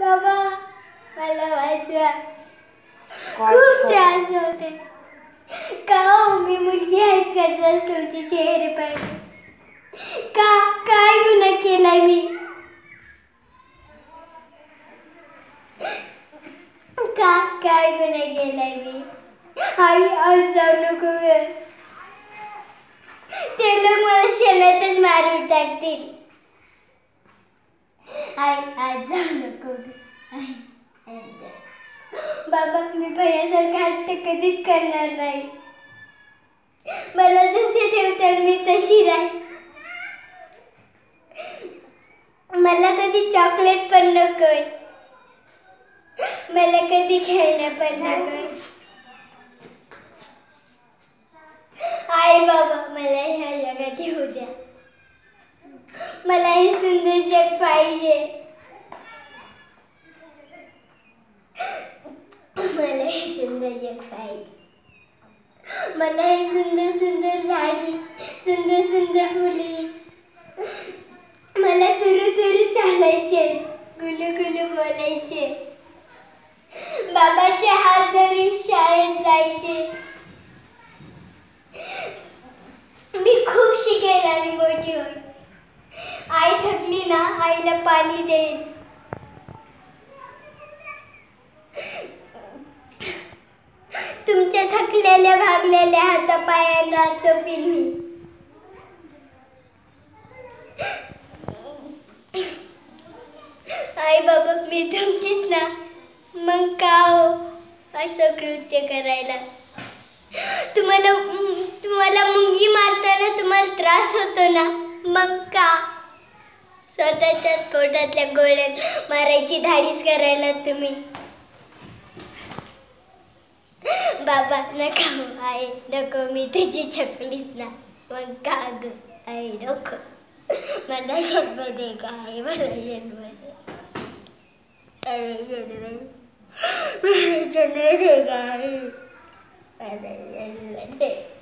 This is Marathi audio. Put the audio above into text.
बाबा मला वाचवा. खूप त्रास होते. का हो मी मुलगी आहेच करताच तुमचे चेहरे पाहिले. काय गुन्हा केलाय मी? काय गुन्हा केलाय मी? आई आज जाऊ नको ग. ते लोक मला शेणातच मारून टाकतील. आई आज जाऊ नको ग. बाबा मी भैयासारखं हट्ट कधीच करणार नाही. मला जसे ठेवतात मी तशी राहील. मला कधी चॉकलेट पण नकोय. मला कधी खेळणं पण नकोय. आई बाबा मला ह्या जगात येऊ द्या. मला हे सुंदर जग पाहिजे. मला हे सुंदर जग पाहिजे. मला हे सुंदर सुंदर झाडी, सुंदर सुंदर मुली. मला तुरु तुरु चालायचे, गुलू गुलू बोलायचे. बाबाचे हात धरून शाळेत जायचे. मी खूप शिकेन आणि मोठी होईन. आई थकली ना आईला पाणी देईन. तुमच्या थकलेल्या भागलेल्या हातापायांना चोपीन मी. आई बाबा मी तुमचीच ना. मग का हो असं कृत्य करायला? तुम्हाला मुंगी मारताना तुम्हाला त्रास होतो ना. मग का स्वतःच्या पोटातल्या गोळ्या मारायची धाडस करायला तुम्ही? बाबा नका हो. आई नको मी तुझी छकलीच ना. मग का ग आई नको. मला जन्म दे का आई. मला जन्म दे. अरे जन्म दे का आई. मला जन्म दे.